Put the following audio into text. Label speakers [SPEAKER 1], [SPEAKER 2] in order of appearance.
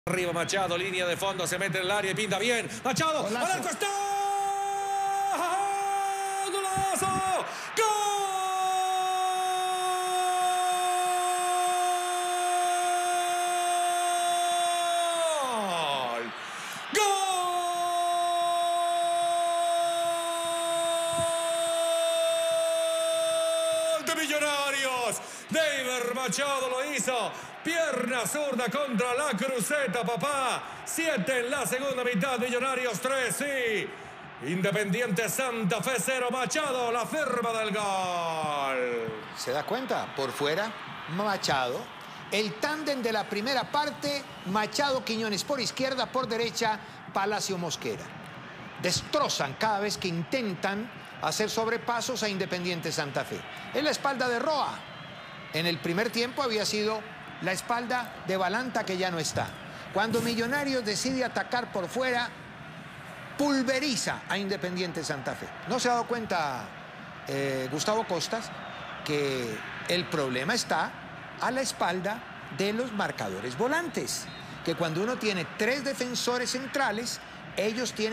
[SPEAKER 1] Arriba Machado, línea de fondo, se mete en el área y pinta bien. Machado,
[SPEAKER 2] Golazo.
[SPEAKER 1] al arco está. ¡Golazo! ¡Gol! ¡Gol de Millonarios! Deiber Machado lo hizo. Pierna zurda contra la cruceta, papá. 7 en la segunda mitad, Millonarios 3, sí. Independiente Santa Fe 0, Machado, la firma del gol.
[SPEAKER 2] ¿Se da cuenta? Por fuera, Machado. El tándem de la primera parte, Machado Quiñones por izquierda, por derecha, Palacio Mosquera. Destrozan cada vez que intentan hacer sobrepasos a Independiente Santa Fe. En la espalda de Roa. En el primer tiempo había sido la espalda de Balanta, que ya no está. Cuando Millonarios decide atacar por fuera, pulveriza a Independiente Santa Fe. ¿No se ha dado cuenta Gustavo Costas que el problema está a la espalda de los marcadores volantes? Que cuando uno tiene 3 defensores centrales, ellos tienen